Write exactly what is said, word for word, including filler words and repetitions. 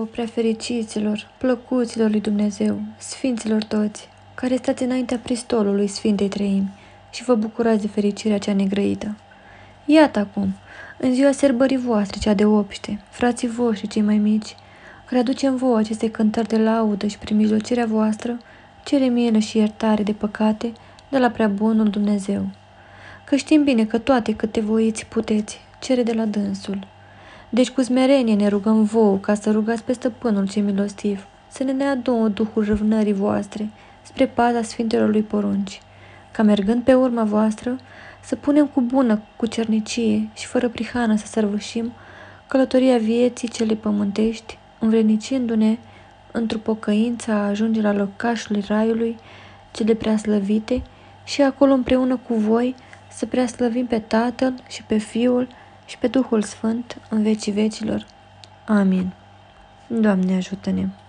prea fericiților, plăcuților lui Dumnezeu, sfinților toți, care stați înaintea prestolului Sfintei Treimi și vă bucurați de fericirea cea negrăită. Iată acum, în ziua sărbării voastre, cea de obște, frații voștri cei mai mici, care aducem vouă aceste cântări de laudă și prin mijlocirea voastră, cere milă și iertare de păcate de la prea bunul Dumnezeu. Că știm bine că toate câte voiți puteți, cere de la dânsul. Deci cu smerenie ne rugăm vouă ca să rugați pe stăpânul cel milostiv, să ne neadouă Duhul râvnării voastre spre paza Sfintelor lui porunci, ca mergând pe urma voastră, să punem cu bună cucernicie și fără prihană să săvârșim călătoria vieții cele pământești, învrednicindu-ne într-o pocăință a ajunge la locașul raiului cele preaslăvite și acolo împreună cu voi să preaslăvim pe Tatăl și pe Fiul și pe Duhul Sfânt în vecii vecilor. Amin. Doamne ajută-ne!